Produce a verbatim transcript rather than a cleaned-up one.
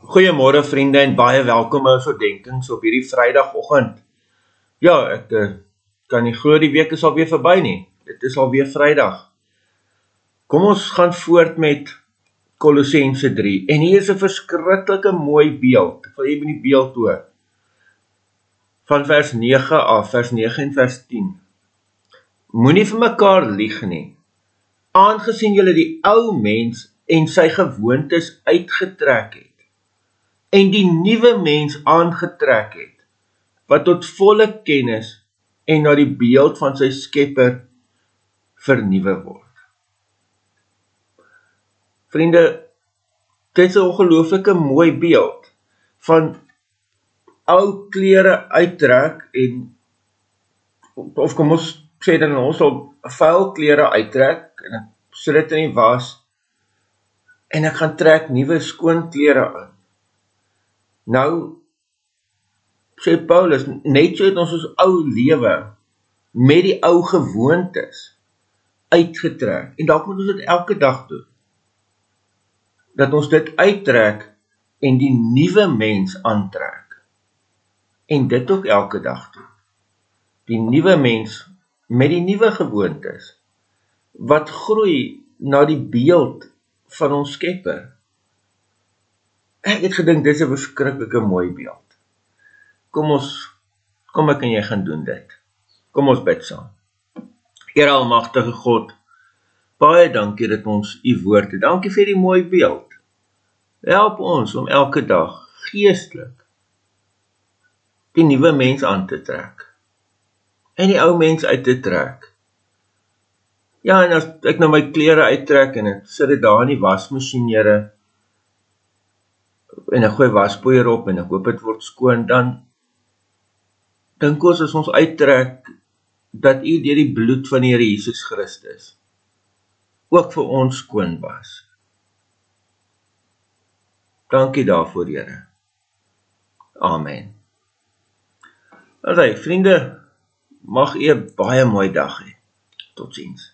Goeiemôre vriende en baie welkom by ons oordenkings op hierdie Vrydagoggend. Ja, ek uh, kan nie glo die week is alweer verby nie. Dit is alweer Vrydag. Kom ons gaan voort met Kolosense drie. En hier is 'n verskriklike mooi beeld. Ek wil jy by die beeld hoor. Van vers nege af, vers nege en vers tien. Moenie vir mekaar lieg nie. Aangesien julle die ou mens en sy gewoontes uitgetrek het en die nuwe mens aangetrek het, wat tot volle kennis en na die beeld van sy Skepper vernuwe word. Vriende, dit is 'n ongelooflike mooi beeld van ou klere uittrek en, of kom ons sê dan ons sal vuil klere uittrek en ek sit dit in die was en ek gaan trek nuwe skoon klere aan. Nou, sê Paulus, net so het ons ons ou lewe met die ou gewoontes uitgetrek. En dalk moet ons dit elke dag doen. Dat ons dit uittrek en die nuwe mens aantrek. En dit ook elke dag doen. Die nuwe mens met die nuwe gewoontes wat groei na die beeld van ons Skepper. Ek het gedink, dit is 'n verskriklike mooi beeld. Kom ons, kom ek en jy gaan doen dit. Kom ons bid saam. Here almagtige God, baie dankie dat ons u woord het. Dankie vir die mooi beeld. Help ons om elke dag geestelik die nuwe mens aan te trek. En die ou mens uit te trek. Ja, en as ek nou my klere uittrek en ek sit dit daar in die wasmasjien, Here, en ek gooi waspoeier op en ek hoop dit word skoon, dan dink ons as ons uittrek dat u deur die bloed van die Here Jesus Christus ook vir ons skoon was. Dankie daarvoor, Here. Amen. Alright, vriende, mag u 'n baie mooi dag hê. Totsiens.